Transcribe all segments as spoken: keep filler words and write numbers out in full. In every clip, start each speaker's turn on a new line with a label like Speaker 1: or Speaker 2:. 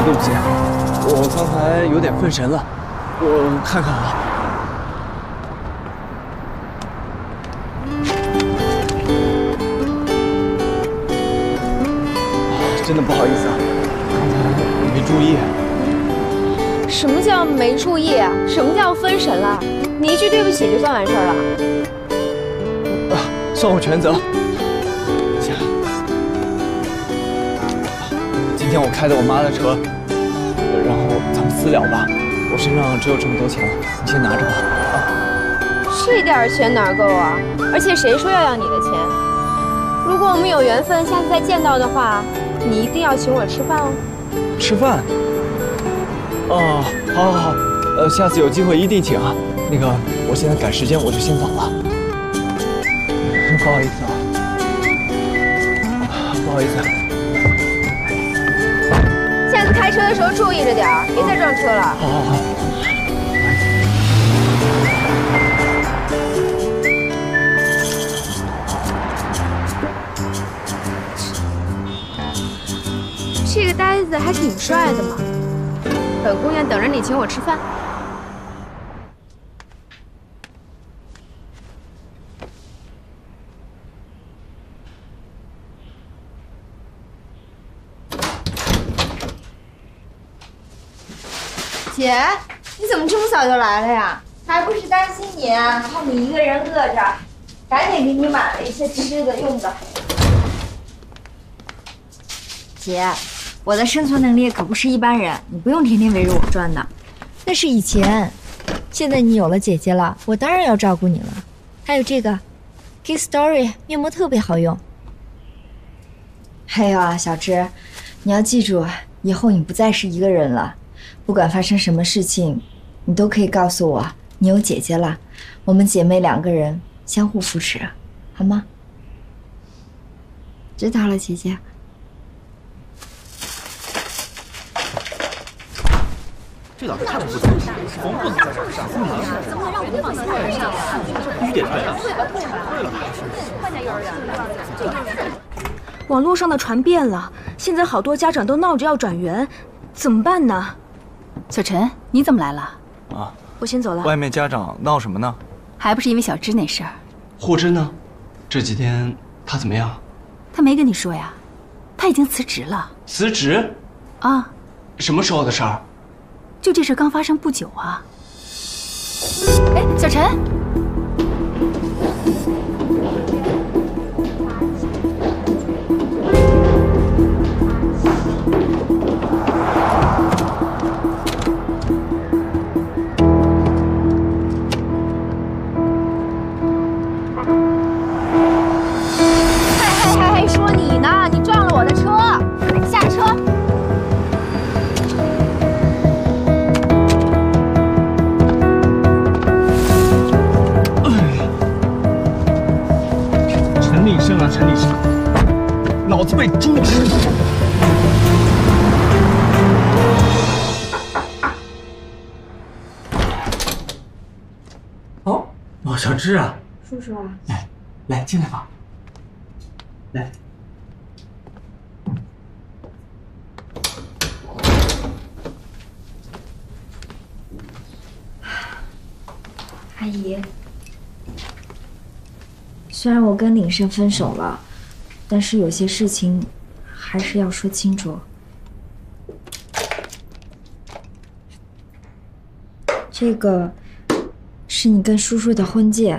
Speaker 1: 对不起，我刚才有点分神了，我看看啊。真的不好意思啊，刚才没注意。
Speaker 2: 什么叫没注意啊？什么叫分神了？你一句对不起就算完事儿了？
Speaker 1: 啊，算我全责。今天我开的我妈的车，然后咱们私了吧。我身上只有这么多钱了，你先拿着吧。啊，
Speaker 2: 这点钱哪够啊？而且谁说要要你的钱？如果我们有缘分，下次再见到的话，你一定要请我吃饭哦。
Speaker 1: 吃饭？哦，好，好，好，呃，下次有机会一定请啊。那个，我现在赶时间，我就先走了。不好意思啊，不好意思。
Speaker 2: 下次开车的时候注意着点儿，别再撞车了。
Speaker 1: 好好好。
Speaker 2: 这个呆子还挺帅的嘛，本姑娘等着你请我吃饭。
Speaker 3: 姐，你怎么这么早就来了呀？还不是担心你啊，怕你一个人饿着，赶紧给你买了一些吃的用的。姐，我的生存能力可不是一般人，你不用天天围着我转的。那是以前，现在你有了姐姐了，我当然要照顾你了。还有这个 Kiss Story 面膜特别好用。还有啊，小芝，你要记住，以后你不再是一个人了。不管发生什么事情，你都可以告诉我，你有姐姐了，我们姐妹两个人相互扶持，好吗？知道了，姐姐。
Speaker 4: 这老师太不负责任了，缝不能在这儿上，怎么能怎么让我们放心上上？必须得退啊！退了，换家幼儿园。
Speaker 5: 网络上的传遍了，现在好多家长都闹着要转园，怎么办呢？
Speaker 6: 小陈，你怎么来了？
Speaker 1: 啊，
Speaker 5: 我先走了。
Speaker 1: 外面家长闹什么呢？
Speaker 6: 还不是因为小芝那事儿。
Speaker 1: 霍真呢？这几天他怎么样？
Speaker 6: 他没跟你说呀？他已经辞职了。
Speaker 1: 辞职？
Speaker 6: 啊？
Speaker 1: 什么时候的事儿？
Speaker 6: 就这事刚发生不久啊。哎，小陈。
Speaker 4: 陈律师，老子被猪吃！哦，哦，小芝啊，
Speaker 2: 叔叔啊，
Speaker 4: 来，来进来吧，来。
Speaker 3: 阿姨。虽然我跟岭生分手了，但是有些事情还是要说清楚。这个是你跟叔叔的婚戒，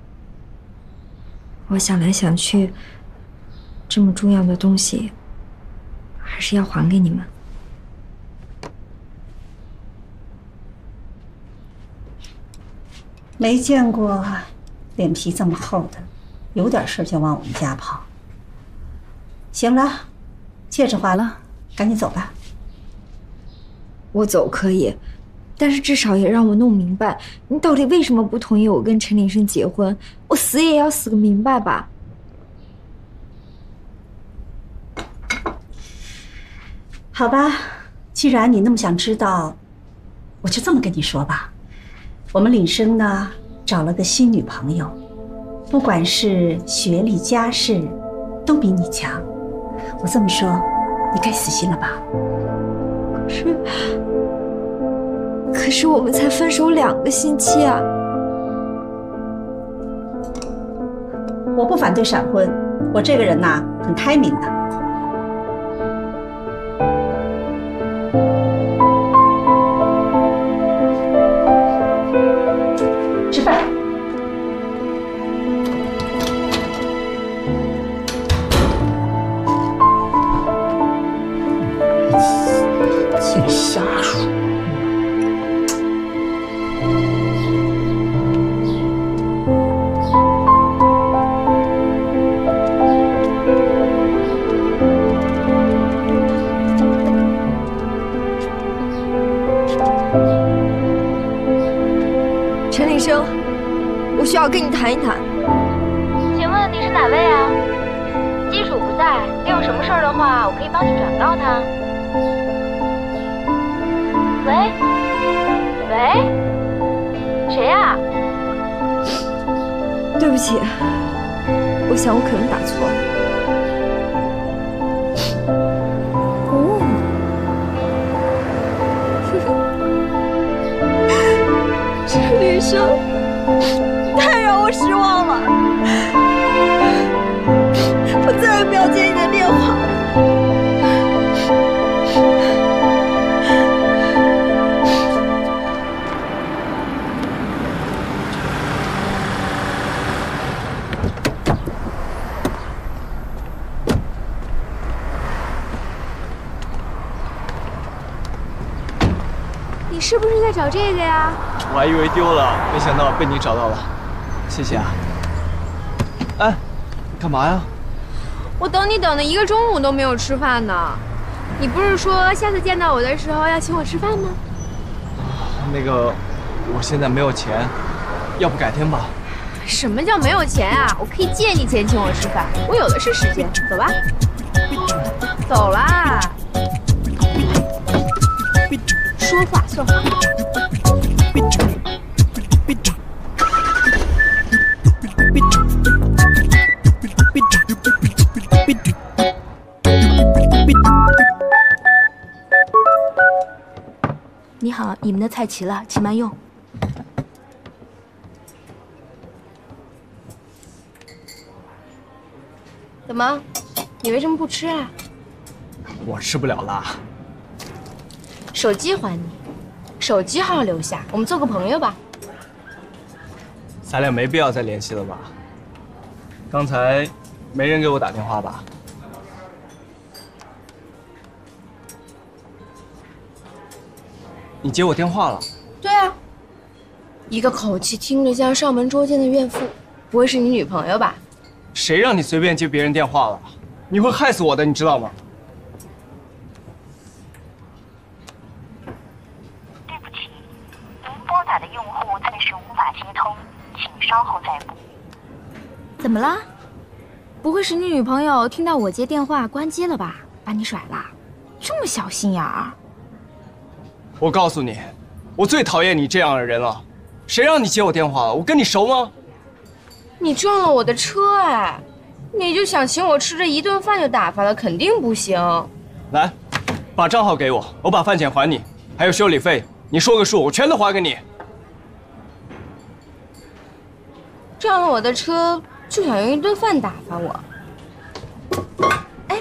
Speaker 3: 我想来想去，这么重要的东西，还是要还给你们。
Speaker 7: 没见过脸皮这么厚的。有点事就往我们家跑。行了，戒指还了，赶紧走吧。
Speaker 3: 我走可以，但是至少也让我弄明白，你到底为什么不同意我跟陈林生结婚？我死也要死个明白吧。
Speaker 7: 好吧，既然你那么想知道，我就这么跟你说吧。我们岭生呢，找了个新女朋友。不管是学历、家世，都比你强。我这么说，你该死心了吧？
Speaker 3: 可是，可是我们才分手两个星期啊！
Speaker 7: 我不反对闪婚，我这个人呐、很开明的。吃饭。
Speaker 1: 净瞎说。
Speaker 3: 陈立生，我需要跟你谈一谈。
Speaker 2: 请问你是哪位啊？机主不在，你有什么事儿的话，我可以帮你转告他。喂，喂，谁呀？
Speaker 3: 对不起，我想我可能打错了。哦，陈立生，你太让我失望了，我再也不要接你的电话。
Speaker 2: 你是不是在找这个呀？
Speaker 1: 我还以为丢了，没想到被你找到了，谢谢啊。哎，干嘛呀？
Speaker 2: 我等你等了一个中午都没有吃饭呢。你不是说下次见到我的时候要请我吃饭吗？
Speaker 1: 那个，我现在没有钱，要不改天吧？
Speaker 2: 什么叫没有钱啊？我可以借你钱请我吃饭，我有的是时间。走吧，走啦。说话算话。
Speaker 5: 你好，你们的菜齐了，请慢用。
Speaker 2: 怎么？你为什么不吃啊？
Speaker 1: 我吃不了辣。
Speaker 2: 手机还你，手机号留下，我们做个朋友吧。
Speaker 1: 咱俩没必要再联系了吧？刚才没人给我打电话吧？你接我电话了？
Speaker 2: 对啊，一个口气听着像上门捉奸的怨妇，不会是你女朋友吧？
Speaker 1: 谁让你随便接别人电话了？你会害死我的，你知道吗？
Speaker 8: 对不起，您拨打的用户暂时无法接通，请稍后再拨。
Speaker 5: 怎么了？不会是你女朋友听到我接电话关机了吧？把你甩了？这么小心眼儿？
Speaker 1: 我告诉你，我最讨厌你这样的人了。谁让你接我电话了？我跟你熟吗？
Speaker 2: 你撞了我的车哎！你就想请我吃这一顿饭就打发了，肯定不行。
Speaker 1: 来，把账号给我，我把饭钱还你，还有修理费，你说个数，我全都还给你。
Speaker 2: 撞了我的车就想用一顿饭打发我？哎，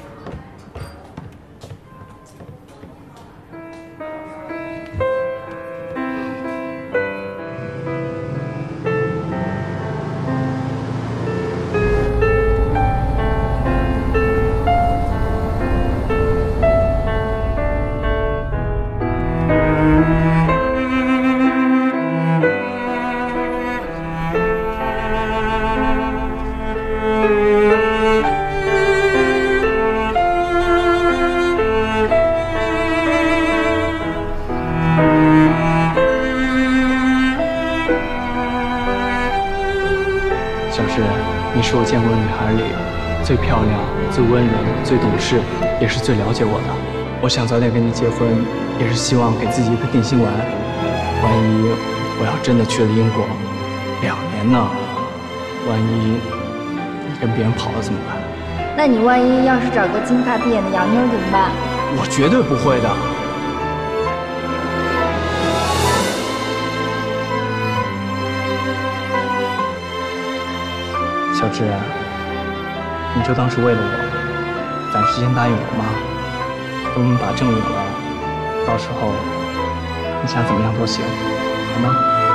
Speaker 1: 小诗，你是我见过的女孩里最漂亮、最温柔、最懂事，也是最了解我的。我想早点跟你结婚，也是希望给自己一个定心丸。万一我要真的去了英国，两年呢？万一你跟别人跑了怎么办？
Speaker 3: 那你万一要是找个金发碧眼的洋妞怎么办？
Speaker 1: 我绝对不会的。 志，你就当是为了我，暂时先答应我妈。等我们把证领了，到时候你想怎么样都行，好吗？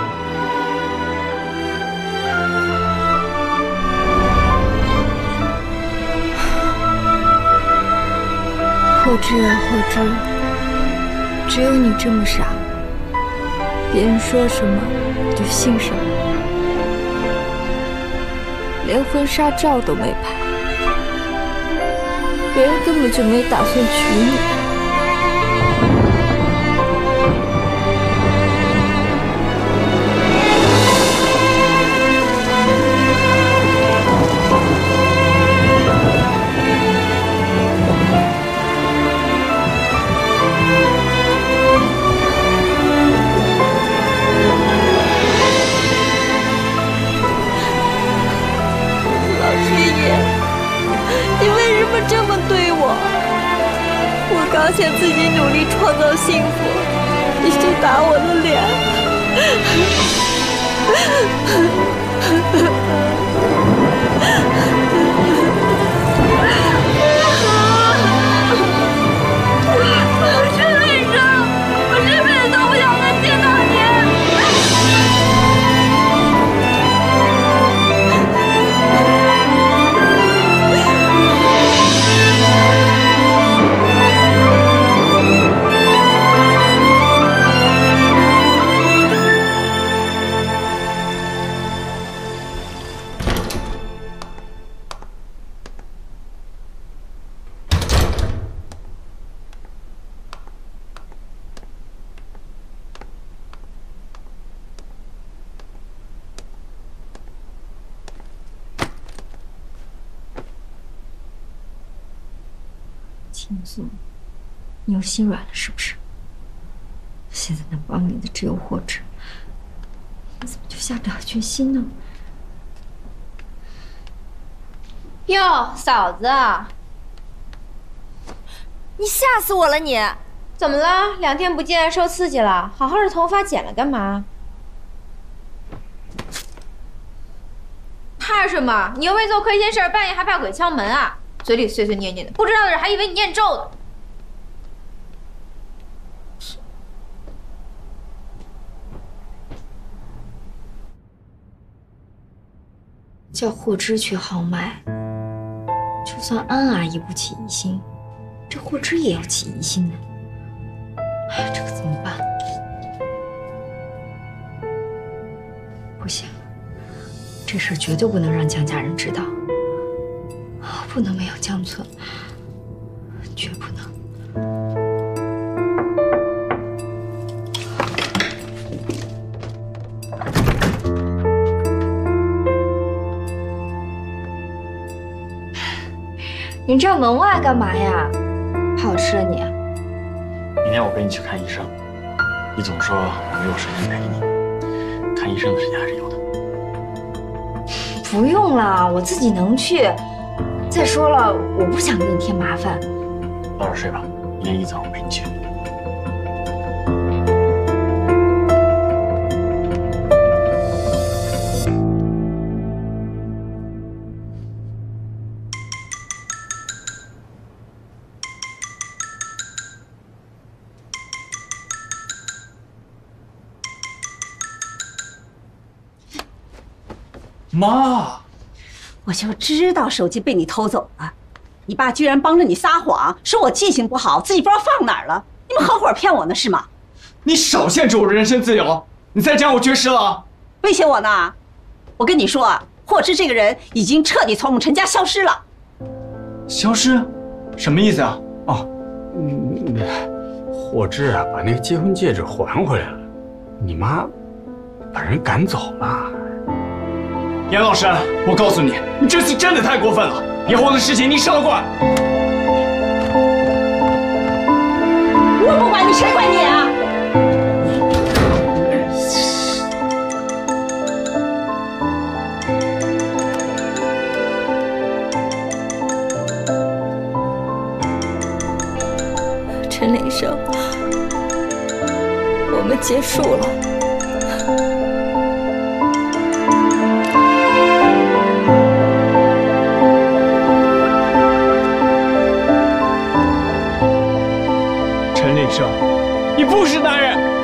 Speaker 3: 霍志啊，霍志，只有你这么傻，别人说什么你就信什么，连婚纱照都没拍，别人根本就没打算娶你。这么对我，我刚想自己努力创造幸福，你就打我的脸。我是医生，我这辈子都不想再见到你。秦素，你又心软了是不是？现在能帮你的只有霍志，你怎么就下不了决心呢？
Speaker 2: 哟，嫂子，
Speaker 3: 你吓死我了你！
Speaker 2: 怎么了？两天不见，受刺激了？好好的头发剪了干嘛？怕什么？你又没做亏心事儿，半夜还怕鬼敲门啊？嘴里碎碎念念的，不知道的人还以为你念咒呢。
Speaker 3: 叫霍之去豪迈，就算安阿姨不起疑心，这霍之也要起疑心的。哎呀，这可怎么办？不行，这事绝对不能让江家人知道。不能没有江村，绝不能。你站门外干嘛呀？怕我吃了你啊？
Speaker 4: 明天我陪你去看医生。你总说我没有时间陪你，看医生的时间还是有的。
Speaker 3: 不用了，我自己能去。再说了，我不想给你添麻烦。
Speaker 4: 早点睡吧，明天一早我陪你去。
Speaker 9: 妈，
Speaker 7: 我就知道手机被你偷走了，你爸居然帮着你撒谎，说我记性不好，自己不知道放哪儿了。你们合伙骗我呢是吗？
Speaker 9: 你少限制我人身自由！你再这样我绝食了。
Speaker 7: 威胁我呢？我跟你说啊，霍之这个人已经彻底从我们陈家消失了。
Speaker 9: 消失？什么意思啊？
Speaker 10: 哦，嗯，霍之啊，把那个结婚戒指还回来了，你妈把人赶走了。
Speaker 9: 严老师，我告诉你，你这次真的太过分了，以后的事情你少管。
Speaker 7: 我不管你，谁管你啊？
Speaker 3: 陈林生，我们结束了。
Speaker 9: 是吧？你不是男人。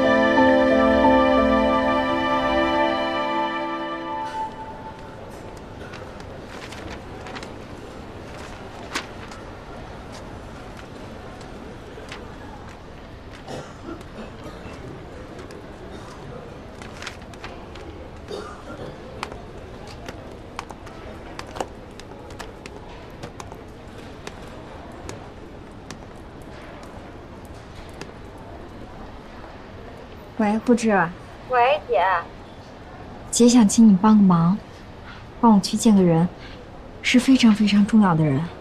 Speaker 3: 喂，护志。
Speaker 2: 喂，姐。
Speaker 3: 姐想请你帮个忙，帮我去见个人，是非常非常重要的人。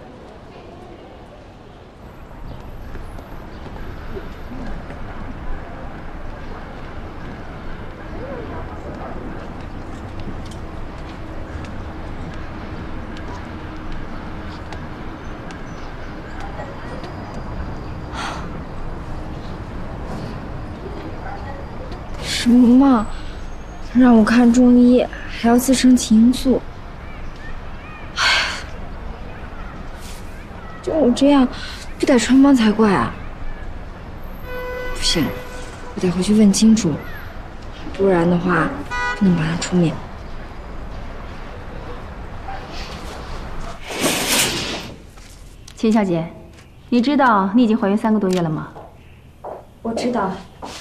Speaker 3: 什么嘛，让我看中医，还要自称情愫。唉，就我这样，不得穿帮才怪啊！不行，我得回去问清楚，不然的话，不能把他出面。
Speaker 6: 秦小姐，你知道你已经怀孕三个多月了吗？
Speaker 3: 我知道。